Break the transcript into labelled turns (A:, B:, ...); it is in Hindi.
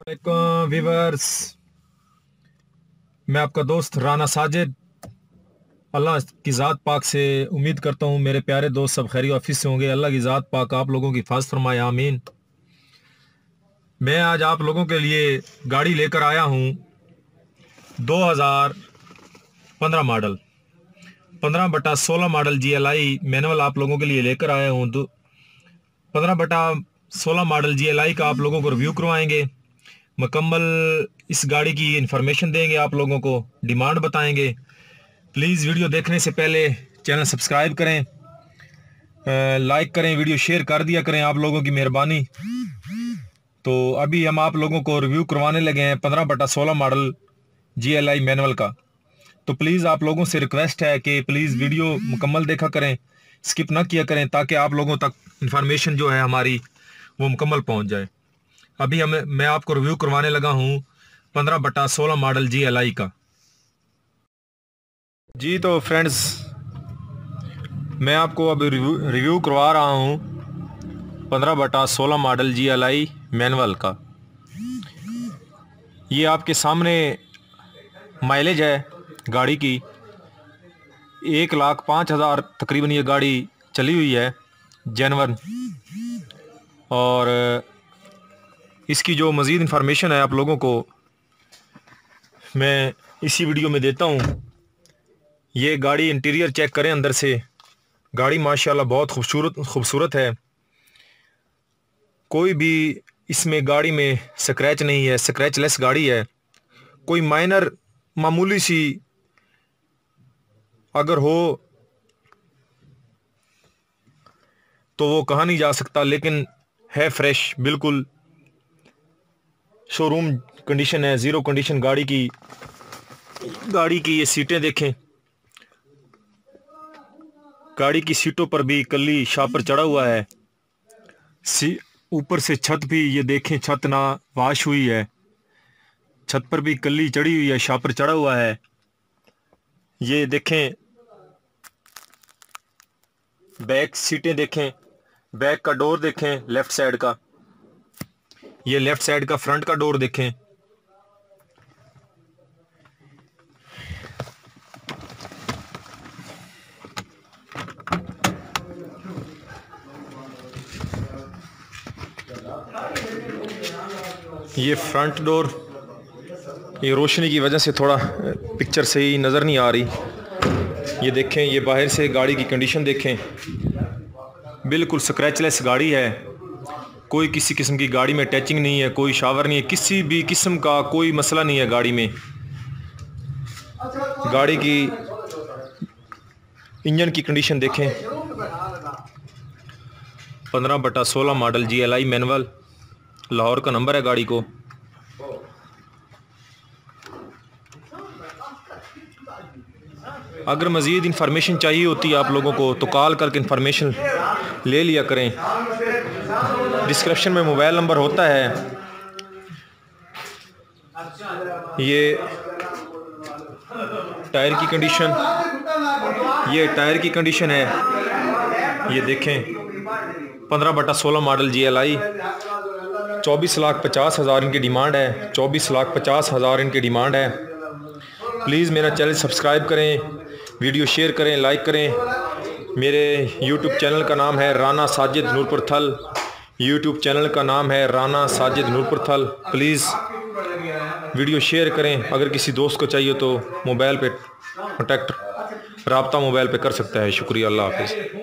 A: व्यूवर्स, मैं आपका दोस्त राना साजिद। अल्लाह की ज़ात पाक से उम्मीद करता हूँ मेरे प्यारे दोस्त सब खैरी ऑफिस से होंगे। अल्लाह की ज़ात पाक आप लोगों की हिफाज़त फरमाए, आमीन। मैं आज आप लोगों के लिए गाड़ी लेकर आया हूँ 2015 मॉडल 15/16 मॉडल GLI मैनुअल आप लोगों के लिए लेकर आया हूँ। 15/16 मॉडल GLI का आप लोगों को रिव्यू करवाएंगे, मुकम्मल इस गाड़ी की इंफॉर्मेशन देंगे, आप लोगों को डिमांड बताएंगे। प्लीज़ वीडियो देखने से पहले चैनल सब्सक्राइब करें, लाइक करें, वीडियो शेयर कर दिया करें, आप लोगों की मेहरबानी। तो अभी हम आप लोगों को रिव्यू करवाने लगे हैं 15/16 मॉडल GLI मैनुअल का। तो प्लीज़ आप लोगों से रिक्वेस्ट है कि प्लीज़ वीडियो मुकम्मल देखा करें, स्किप ना किया करें, ताकि आप लोगों तक इंफॉर्मेशन जो है हमारी वो मुकम्मल पहुंच जाए। अभी मैं आपको रिव्यू करवाने लगा हूं 15/16 मॉडल GLI का। जी तो फ्रेंड्स, मैं आपको अभी रिव्यू करवा रहा हूं 15/16 मॉडल GLI मैनुअल का। ये आपके सामने माइलेज है गाड़ी की 1,05,000 तकरीबन ये गाड़ी चली हुई है जेन्युइन। और इसकी जो मज़ीद इंफॉर्मेशन है आप लोगों को मैं इसी वीडियो में देता हूँ। ये गाड़ी इंटीरियर चेक करें अंदर से, गाड़ी माशाल्लाह बहुत खूबसूरत है। कोई भी इसमें गाड़ी में स्क्रैच नहीं है, स्क्रैचलेस गाड़ी है। कोई माइनर मामूली सी अगर हो तो वो कहा नहीं जा सकता, लेकिन है फ्रेश, बिल्कुल शोरूम कंडीशन है, ज़ीरो कंडीशन गाड़ी की। ये सीटें देखें, गाड़ी की सीटों पर भी कली शापर चढ़ा हुआ है। ऊपर से छत भी ये देखें, छत ना वाश हुई है, छत पर भी कली चढ़ी हुई है, शापर चढ़ा हुआ है। ये देखें, बैक सीटें देखें, बैक का डोर देखें, लेफ्ट साइड का, ये लेफ्ट साइड का फ्रंट का डोर देखें। ये फ्रंट डोर, ये रोशनी की वजह से थोड़ा पिक्चर सही नज़र नहीं आ रही। ये देखें, ये बाहर से गाड़ी की कंडीशन देखें, बिल्कुल स्क्रैचलेस गाड़ी है। कोई किसी किस्म की गाड़ी में टचिंग नहीं है, कोई शावर नहीं है, किसी भी किस्म का कोई मसला नहीं है गाड़ी में। गाड़ी की इंजन की कंडीशन देखें, 15/16 मॉडल GLI मैनुअल, लाहौर का नंबर है गाड़ी को। अगर मज़ीद इंफॉर्मेशन चाहिए होती है आप लोगों को तो कॉल करके इंफॉर्मेशन ले लिया करें। डिस्क्रिप्शन में मोबाइल नंबर होता है। ये टायर की कंडीशन, ये टायर की कंडीशन है, ये देखें 15/16 मॉडल GLI। 24,50,000 इनकी डिमांड है, 24,50,000 इनकी डिमांड है। प्लीज़ मेरा चैनल सब्सक्राइब करें, वीडियो शेयर करें, लाइक करें। मेरे YouTube चैनल का नाम है राना साजिद नूरपुर थल। YouTube चैनल का नाम है राना साजिद नूरपुर थल। प्लीज़ वीडियो शेयर करें। अगर किसी दोस्त को चाहिए तो मोबाइल पे कॉन्टैक्ट, रब्ता मोबाइल पे कर सकता है। शुक्रिया, अल्लाह हाफ़िज़।